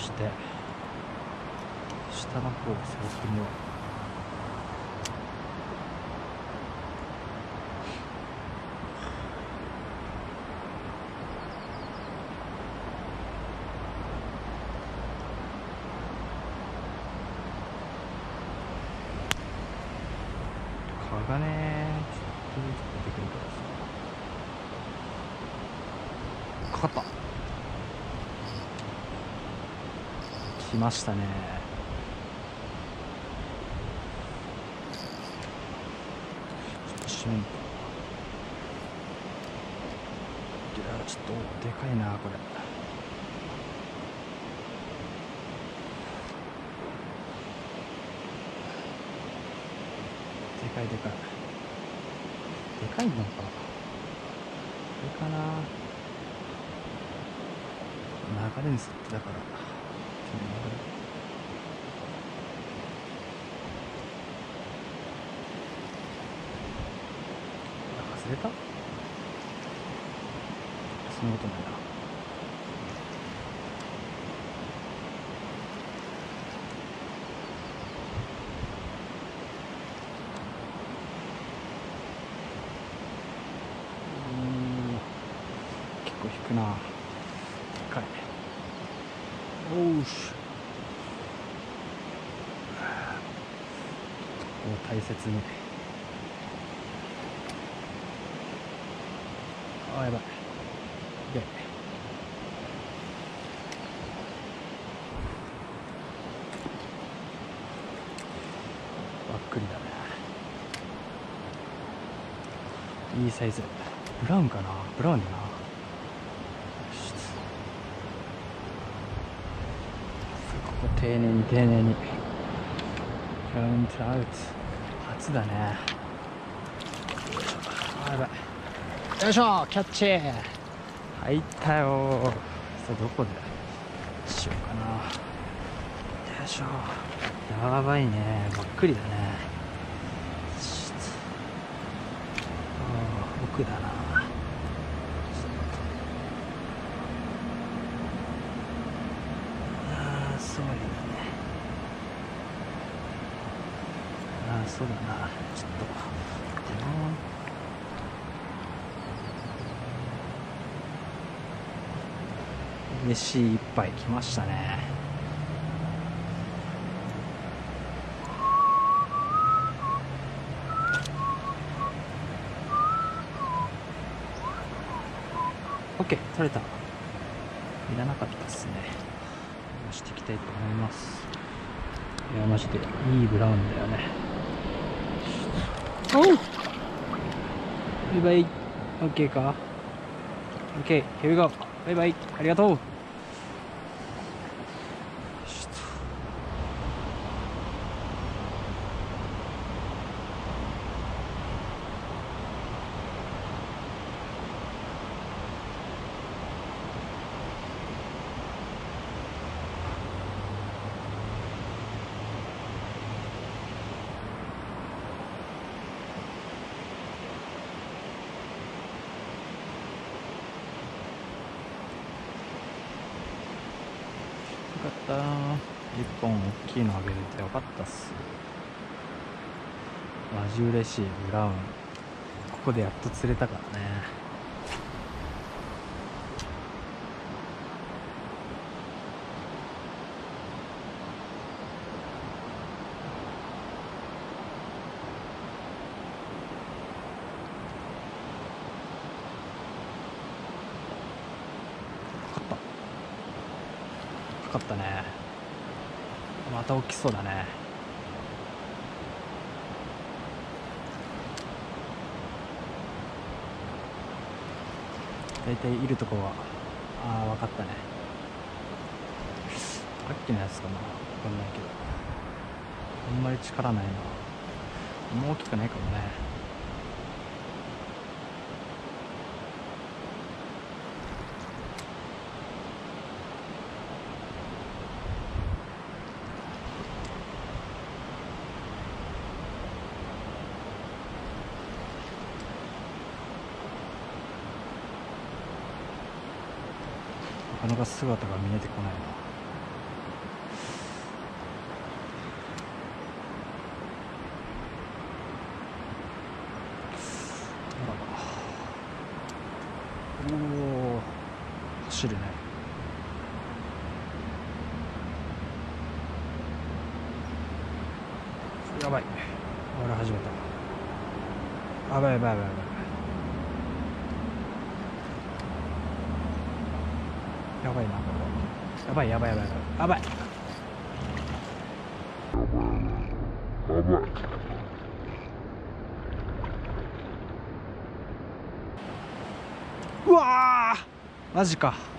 して下の方を探ってみよう。蚊がねちょっとずつ出てくるからさ。かかった。来ましたね。ちょっと閉めんと。いやちょっとでかいなこれ。でかいでかいでかいのか。これかな。流れに沿ってだから。外れた？そんなことないな。結構引くな。でかい。おうし。こう大切に。あ、やばい。で、ばっくりだね。いいサイズ。ブラウンかな。ブラウンだな。ここ丁寧に丁寧に。カウントアウト。初だね。あ、やばい。よいしょ、キャッチ。入ったよ。さあどこでしようかな。よいしょ。やばいね。ばっくりだね。奥だな。そうだね。そうだな。ちょっと嬉しい一杯来ましたね。オッケー、取れた。いらなかったですね。出していきたいと思います。いやマジでいいブラウンだよね。おう、バイバイ。オッケーか。オッケー、here we go。バイバイ、ありがとう。よかった。一本大きいのあげれてよかったっす。マジ嬉しい。ブラウンここでやっと釣れたからね。かかったね。また大きそうだね。だいたいいるとこは分かったね。さっきのやつかな、分かんないけどあんまり力ないな。あんま大きくないかもね。なかなか姿が見えてこないな。 走るね。やばい、俺始めた。やばいやばいやばいやばいやばいな、これやばいやばいやばいやばいやばい。うわー、マジか。